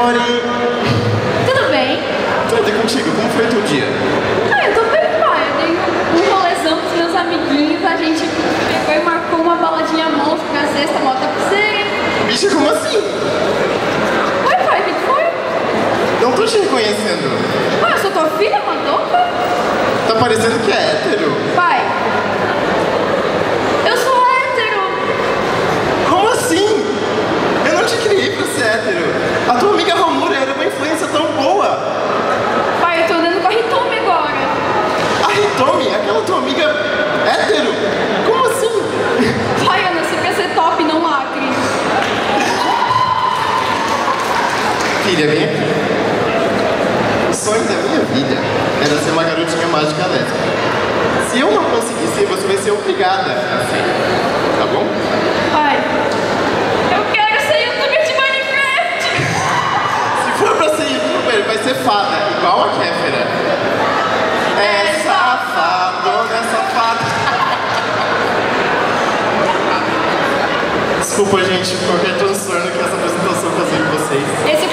Lori! Tudo bem? Tudo e contigo? Como foi o teu dia? Eu tô bem, pai. Eu dei um rolezão com os meus amiguinhos. A gente pegou e marcou uma baladinha monstro pra sexta, mota pulseira. Bicha, como assim? Oi, pai, o que foi? Não tô te reconhecendo. Eu sou tua filha, Madoka? Tá parecendo que é hétero. Pai, eu sou hétero. Como assim? Eu não te criei pra ser hétero. A tua amiga Romura era uma influência tão boa. Pai, eu tô andando com a Hitomi agora. A Hitomi? Aquela tua amiga hétero? Como assim? Pai, eu nasci pra ser top, não lacre. Filha, vem aqui. O sonho da minha vida era ser uma garotinha mágica lésbica. Se eu não conseguir ser, você vai ser obrigada a ser. Tá bom? Pai, eu quero ser youtuber de Minecraft. Se for pra ser youtuber, vai ser fada, igual a Kéfera. É safadona, safada. Desculpa, gente, qualquer transtorno que essa apresentação causou em vocês. Esse